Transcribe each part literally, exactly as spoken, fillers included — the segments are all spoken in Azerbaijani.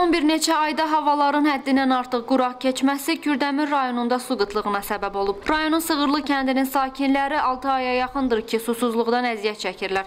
Son bir neçə ayda havaların həddindən artıq quraq keçməsi Kürdəmir rayonunda su qıtlığına səbəb olub. Rayonun Sığırlı kəndinin sakinləri altı aya yaxındır ki, susuzluqdan əziyyət çəkirlər.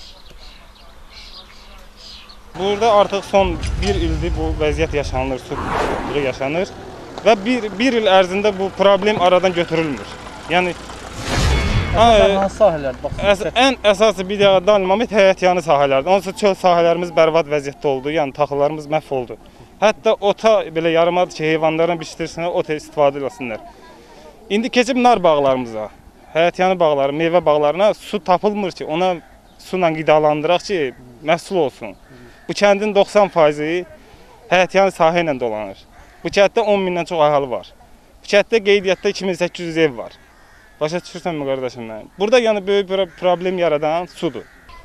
Burada artıq son bir ildir bu vəziyyət yaşanılır, su qıtlığı yaşanır və bir, bir il ərzində bu problem aradan götürülmür. Yəni hansı sahələrdir? Əs ən əsası bir dəqiqə dalmamit həyətyanı sahələrdir. Onsuz çöl sahələrimiz bərbad vəziyyətdə oldu, yəni taxıllarımız məhv oldu. Hətta ota belə yarımadır ki, heyvanların biçdirsinlər, ota istifadə eləsinlər. İndi keçib nar bağlarımıza, həyətyanı bağları, meyvə bağlarına su tapılmır ki, ona sulla qidalandıraq ki, məhsul olsun. Bu kəndin doxsan faizi həyətyanı sahə ilə dolanır. Bu kənddə on mindən çox əhali var. Bu kənddə qeydiyyatda iki min səkkiz yüz ev var. Başa düşürsənmi qardaşım mənim? Burada yəni böyük bir problem yaradan sudur.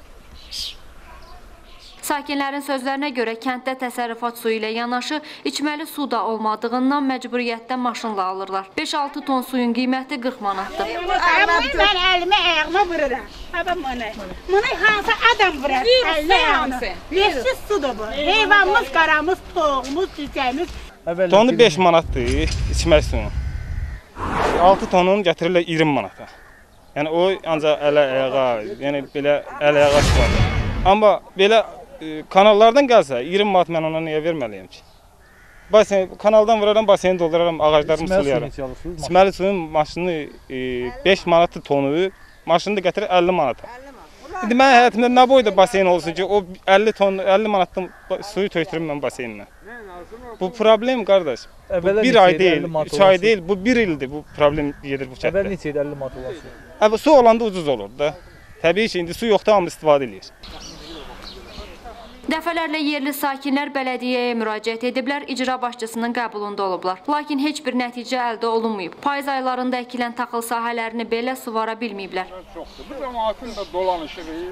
Sakinlərin sözlərinə görə kənddə təsərrüfat suyu ilə yanaşı içməli su da olmadığından məcburiyyətdən maşınla alırlar. beş altı ton suyun qiyməti qırx manatdır. Mən əlimi ayağıma vururam. Bunu hansı adam vurar? Əlinə ayağını. Leşsiz sudur bu. Heyvanımız, qaramız, toğumuz, cücəyimiz. Tonu beş manatdır içmək suyun. altı tonun gətirirlər iyirmi manata. Yəni o ancaq ələ-ayağa, yəni belə ələ-ayağa istifadə. Amma belə e, kanallardan gəlsə iyirmi manat mən ona niyə verməliyəm ki? Basen, kanaldan vuraram, baseni dolduraram, ağaclarımı sulayaram. İçməli suyun maşını e, beş manatı tonu, maşını da gətirir əlli manata. İndi mən həyatımda nə boyda basen olsun ki, o əlli ton, əlli manatdan suyu tökdürüm mən baseninlə. Bu problem qardaş. Bu bir ay deyil, üç ay deyil, bu bir ildir bu problem gedir bu kənddə. Əvvəl neçə idi əlli manat olasın? Əvvəl su olanda ucuz olur da. Təbii ki, indi su yoxdur, amma istifadə edir. Dəfələrlə yerli sakinlər bələdiyyəyə müraciət ediblər, icra başçısının qəbulunda olublar. Lakin heç bir nəticə əldə olunmayıb. Payız aylarında əkilən taxıl sahələrini belə suvara bilməyiblər. Bu cəmaatın da dolanışıdır.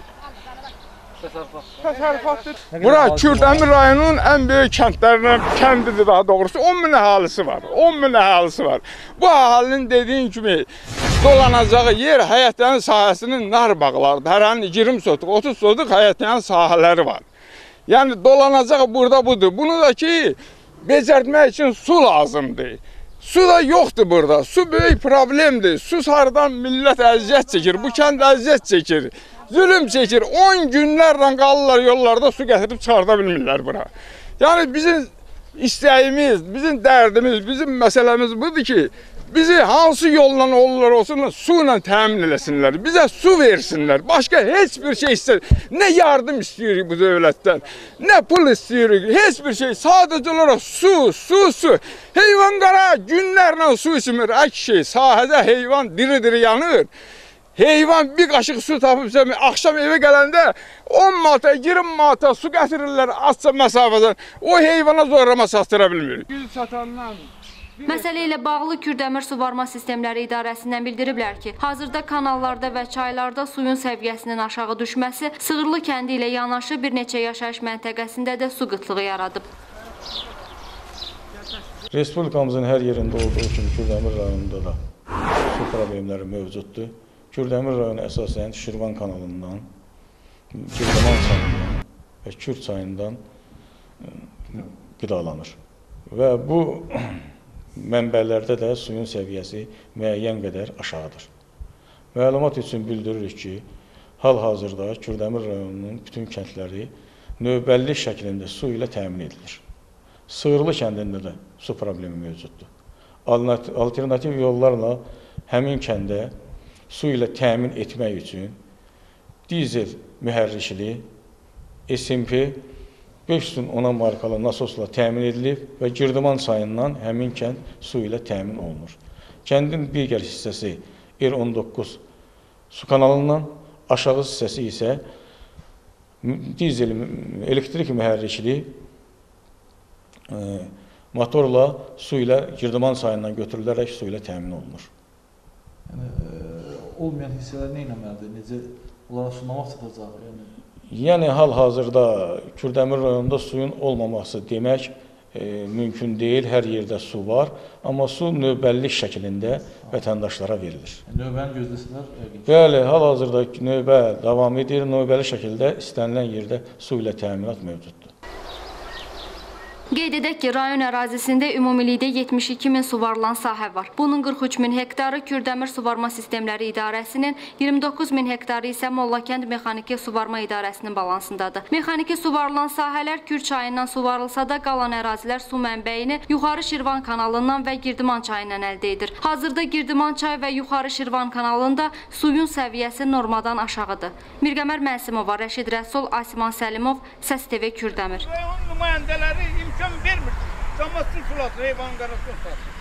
Bura Kürdəmir rayonunun ən böyük kəndlərindən, kəndidir daha doğrusu, on min əhalisi var. on min əhalisi var. Bu əhalinin dediyin kimi dolanacağı yer həyətyanı sahəsinin nar bağlarıdır. Hərənin iyirmi sotuq, otuz sotuq həyətyanı sahələri var. Yəni dolanacaq burada budur. Bunu da ki, becərmək üçün su lazımdır. Su da yoxdur burada. Su böyük problemdir. Su sarıdan millət əziyyət çəkir. Bu kənd əziyyət çəkir. Zülüm çəkir. on günlərlə qalırlar yollarda, su gətirib çıxarda bilmirlər bura. Yəni bizim istəyimiz, bizim dərdimiz, bizim məsələmiz budur ki, bizi hansı yolla olurlar olsun, su ilə təmin eləsinlər. Bizə su versinlər. Başqa heç bir şey istəyir. Nə yardım istəyirik bu dövlətdən, nə pul istəyirik, heç bir şey. Sadəcə olaraq su, su, su. Heyvan qara günlərlə su içmir. Əks şey, sahədə heyvan diri-diri yanır. Heyvan bir qaşıq su tapıbsa, axşam evə gələndə on manata, iyirmi manata su gətirirlər azca məsafədən. O heyvana zorlama satdıra bilmirik. Gül satandan Məsələ ilə bağlı Kürdəmir Suvarma Sistemləri İdarəsindən bildiriblər ki, hazırda kanallarda və çaylarda suyun səviyyəsinin aşağı düşməsi Sığırlı kəndi ilə yanaşı bir neçə yaşayış məntəqəsində də su qıtlığı yaradıb. Respublikamızın hər yerində olduğu kimi Kürdəmir rayonunda da su problemləri mövcuddur. Kürdəmir rayonu əsasən Şirvan kanalından, Girdiman çayından və Kürd çayından qidalanır. Və bu mənbələrdə də suyun səviyyəsi müəyyən qədər aşağıdır. Məlumat üçün bildiririk ki, hal-hazırda Kürdəmir rayonunun bütün kəndləri növbəlli şəklində su ilə təmin edilir. Sığırlı kəndində də su problemi mövcuddur. Alternativ yollarla həmin kəndə su ilə təmin etmək üçün dizel mühərrikli S M P beş yüz ona markalı nasosla təmin edilib və Girdiman çayından həmin kənd su ilə təmin olunur. Kəndin bir digər hissəsi R on doqquz su kanalından, aşağı hissəsi isə dizel elektrik mühərrikli e, motorla su ilə Girdiman çayından götürülərək su ilə təmin olunur. Yəni, olmayan hissələr nə etməlidir? Necə onlara sunamaq çatacaq? Yəni, yəni hal-hazırda Kürdəmir rayonunda suyun olmaması demək e, mümkün deyil. Hər yerdə su var, amma su növbəllik şəklində vətəndaşlara verilir. Növbəni gözləsinlər? Bəli, hal-hazırda növbə davam edir. Növbəli şəkildə istənilən yerdə su ilə təminat mövcuddur. Qeyd edək ki, rayon ərazisində ümumilikdə yetmiş iki min suvarılan sahə var. Bunun qırx üç min hektarı Kürdəmir Suvarma Sistemləri İdarəsinin, iyirmi doqquz min hektarı isə Mollakənd Mexaniki Suvarma İdarəsinin balansındadır. Mexaniki suvarılan sahələr Kür çayından suvarılsa da qalan ərazilər su mənbəyini Yuxarı Şirvan kanalından və Girdiman çayından əldə edir. Hazırda Girdiman çay və Yuxarı Şirvan kanalında suyun səviyyəsi normadan aşağıdır. Mirqəmər Mənsimova, Rəşid Rəsul, Asiman Səlimov, Səs T V Kürdəmir. Nümayəndələri imkan vermir. Cəmaatın sulatı, heyvan qarasını satsın.